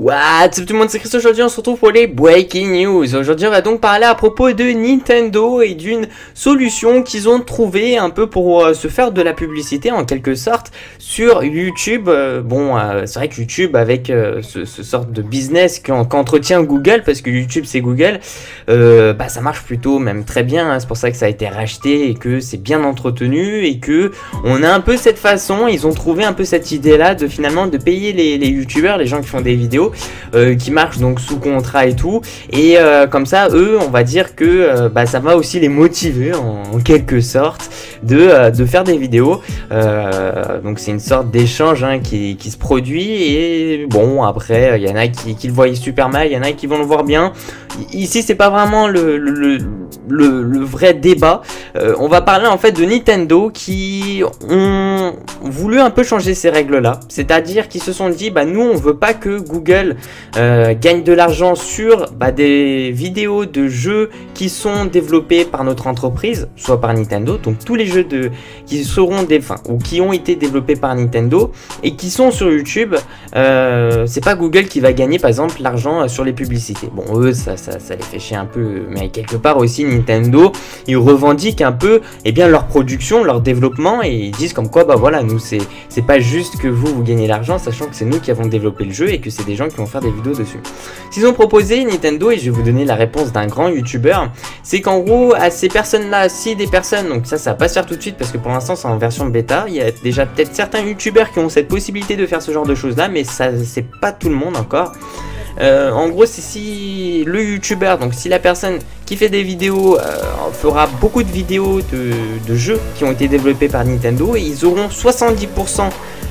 What's up tout le monde, c'est Chris. Aujourd'hui on se retrouve pour les Breaking News. Aujourd'hui on va donc parler à propos de Nintendo et d'une solution qu'ils ont trouvée un peu pour se faire de la publicité en quelque sorte sur YouTube. C'est vrai que YouTube avec ce sorte de business qu'entretient Google, parce que YouTube c'est Google, ça marche plutôt même très bien, hein. C'est pour ça que ça a été racheté et que c'est bien entretenu et que on a un peu cette façon, ils ont trouvé un peu cette idée là de finalement de payer les YouTubeurs, les gens qui font des vidéos, qui marchent donc sous contrat et tout, et comme ça eux on va dire que ça va aussi les motiver en quelque sorte de faire des vidéos, donc c'est une sorte d'échange qui se produit. Et bon, après il y en a qui le voient super mal, il y en a qui vont le voir bien. Ici c'est pas vraiment le vrai débat. On va parler en fait de Nintendo qui ont voulu un peu changer ces règles là, c'est-à-dire qu'ils se sont dit nous on veut pas que Google gagne de l'argent sur des vidéos de jeux qui sont développés par notre entreprise, soit par Nintendo, donc tous les jeux qui seront ou qui ont été développés par Nintendo et qui sont sur YouTube, c'est pas Google qui va gagner par exemple l'argent sur les publicités. Bon, eux ça les fait chier un peu, mais quelque part aussi Nintendo ils revendiquent un peu leur production, leur développement, et ils disent comme quoi voilà, nous c'est pas juste que vous gagnez l'argent, sachant que c'est nous qui avons développé le jeu et que c'est des gens qui vont faire des vidéos dessus. Ce qu'ils ont proposé Nintendo, et je vais vous donner la réponse d'un grand youtubeur, c'est qu'en gros à ces personnes là, si des personnes, donc ça va pas se faire tout de suite parce que pour l'instant c'est en version bêta, il y a déjà peut-être certains youtubeurs qui ont cette possibilité de faire ce genre de choses là, mais ça c'est pas tout le monde encore. En gros c'est si le youtubeur, donc si la personne qui fait des vidéos fera beaucoup de vidéos de jeux qui ont été développés par Nintendo, et ils auront 70%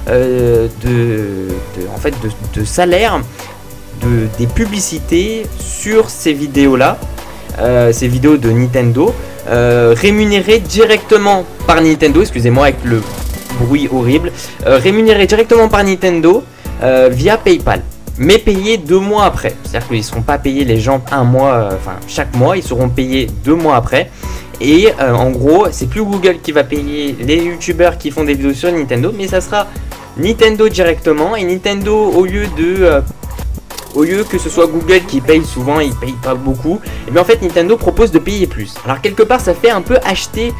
de salaire des publicités sur ces vidéos là, ces vidéos de Nintendo, rémunérées directement par Nintendo, excusez-moi avec le bruit horrible, rémunérées directement par Nintendo via PayPal, mais payés 2 mois après. C'est-à-dire qu'ils ne seront pas payés les gens un mois, chaque mois, ils seront payés 2 mois après. Et en gros, c'est plus Google qui va payer les youtubeurs qui font des vidéos sur Nintendo, mais ça sera Nintendo directement. Et Nintendo, au lieu que ce soit Google qui paye, souvent il paye pas beaucoup, et bien en fait Nintendo propose de payer plus. Alors quelque part ça fait un peu acheter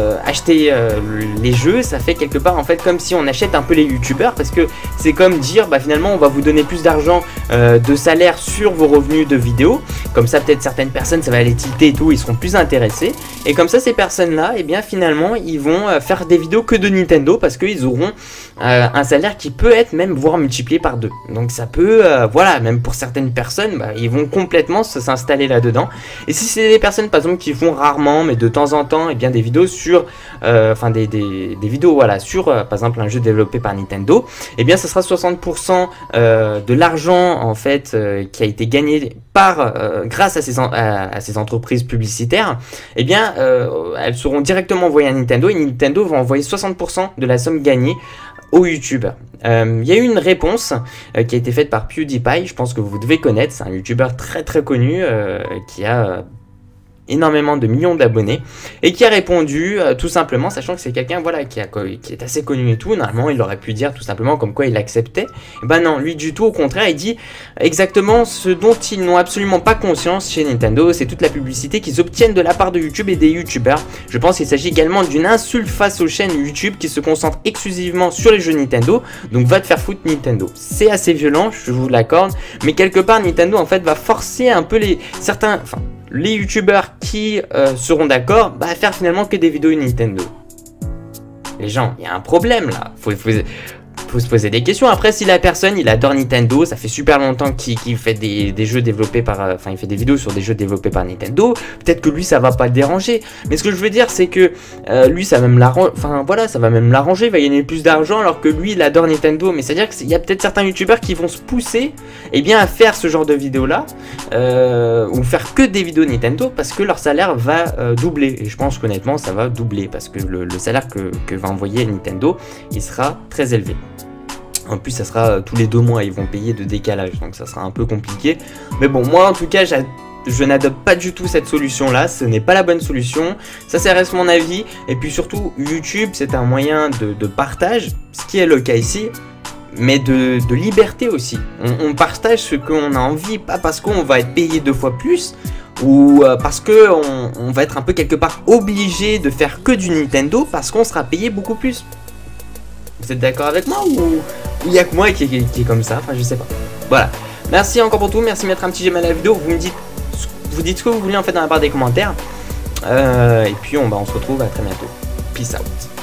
les jeux, ça fait quelque part en fait comme si on achète un peu les youtubeurs, parce que c'est comme dire finalement on va vous donner plus d'argent de salaire sur vos revenus de vidéos, comme ça peut-être certaines personnes ça va les tilter et tout, ils seront plus intéressés, et comme ça ces personnes là finalement ils vont faire des vidéos que de Nintendo, parce qu'ils auront un salaire qui peut être même voire multiplié par 2. Donc ça peut même pour certaines personnes ils vont complètement s'installer là-dedans. Et si c'est des personnes par exemple qui font rarement mais de temps en temps des vidéos sur des vidéos sur par exemple un jeu développé par Nintendo, ça sera 60% de l'argent en fait qui a été gagné grâce à ces entreprises publicitaires, elles seront directement envoyées à Nintendo, et Nintendo va envoyer 60% de la somme gagnée aux youtubeurs. Il y a eu une réponse qui a été faite par PewDiePie, je pense que vous devez connaître, c'est un youtubeur très très connu qui a énormément de millions d'abonnés, et qui a répondu tout simplement, sachant que c'est quelqu'un qui est assez connu et tout, normalement il aurait pu dire tout simplement comme quoi il acceptait. Non, lui du tout, au contraire il dit exactement ce dont ils n'ont absolument pas conscience chez Nintendo, c'est toute la publicité qu'ils obtiennent de la part de YouTube et des youtubeurs. Je pense qu'il s'agit également d'une insulte face aux chaînes YouTube qui se concentrent exclusivement sur les jeux Nintendo, donc va te faire foutre Nintendo. C'est assez violent, je vous l'accorde, mais quelque part Nintendo en fait va forcer un peu les youtubeurs qui seront d'accord à faire finalement que des vidéos Nintendo. Les gens, il y a un problème là, faut se poser des questions. Après, si la personne il adore Nintendo, ça fait super longtemps qu'il fait des jeux développés par il fait des vidéos sur des jeux développés par Nintendo, peut-être que lui ça va pas le déranger, mais ce que je veux dire c'est que lui ça va même l'arranger, il va gagner plus d'argent alors que lui il adore Nintendo. Mais c'est à dire qu'il y a peut-être certains youtubeurs qui vont se pousser à faire ce genre de vidéos là, ou faire que des vidéos Nintendo, parce que leur salaire va doubler, et je pense qu'honnêtement ça va doubler, parce que le salaire que va envoyer Nintendo il sera très élevé. En plus ça sera tous les 2 mois, ils vont payer de décalage, donc ça sera un peu compliqué. Mais bon, moi en tout cas je n'adopte pas du tout cette solution là, ce n'est pas la bonne solution, ça reste mon avis. Et puis surtout YouTube c'est un moyen de partage, ce qui est le cas ici. mais de liberté aussi. On partage ce qu'on a envie, pas parce qu'on va être payé 2 fois plus, ou parce que on va être un peu quelque part obligé de faire que du Nintendo parce qu'on sera payé beaucoup plus. Vous êtes d'accord avec moi ou il y a que moi qui est comme ça? Enfin, je sais pas. Voilà. Merci encore pour tout. Merci de mettre un petit j'aime à la vidéo. Vous dites ce que vous voulez en fait dans la barre des commentaires. Et puis on se retrouve à très bientôt. Peace out.